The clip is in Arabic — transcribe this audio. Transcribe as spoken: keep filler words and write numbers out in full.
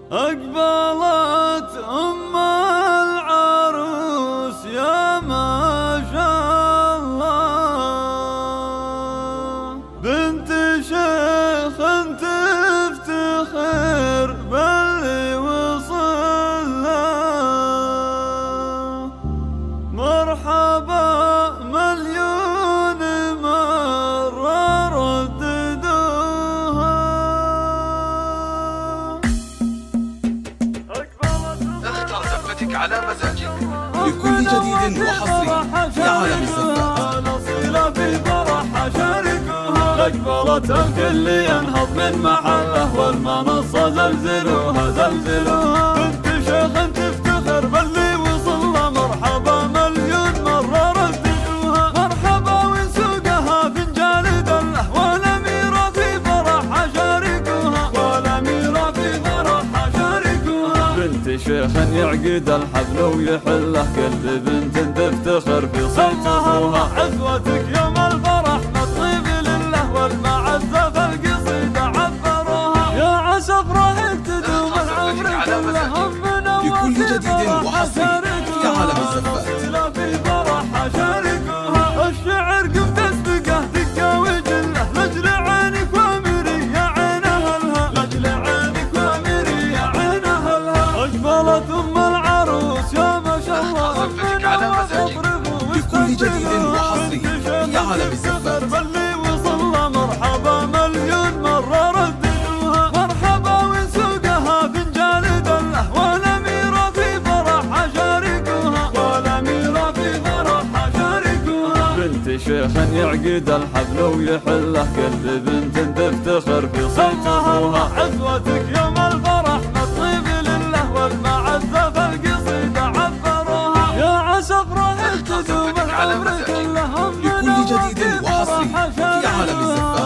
أقبلت أم العروس يا ما شاء الله، بنت شيخ تفتخر باللي وصل له، مرحبا مليون مرة رددوها. اختر زفتك على مزاجك. لكل جديد وحصري في عالم الزفات. نصيلة في فرحها شاركوها، أقبلت الكل ينهض من محله والمنصة زلزلوها زلزلوها. بنت شيخ تفتخر باللي وصل له، مرحبا مليون مرة رددوها. مرحبا وسوقها فنجان دله، والأميرة في فرحها شاركوها، والأميرة في فرحها شاركوها. بنت شيخ يعقد الحفل ويحله، كل بنت تفتخر في صوت أخوها. عزوتك يوم الفرح مطيب لله، والمعزة في القصيدة عبروها. يا عسى افراحك تدوم العمر كله، همنا لكل جديد وحصري في عالم الزفات. في فرحها شاركوها. الشعر قم تسبقه دقة وجله، لجل عينك وامري يا عين اهلها، لجل عينك وامري يا عين اهلها. اقبلت ام العروس يا ما شاء الله، لكل جديد وحصري في عالم الزفات. باللي وصل له، مرحبا مليون مرة رددوها. مرحبا وسوقها فنجان دله، والأميرة في فرحها شاركوها، والأميرة في فرحها شاركوها. بنت شيخ يعقد الحفل ويحله، كل بنت تفتخر في صوت أخوها. عزوتك يوم الفرح مطيب لله، والمعزة في القصيدة عبروها. يا عسى افراحك تدوم العمر كله، لكل جديد وحصري في عالم الزفات.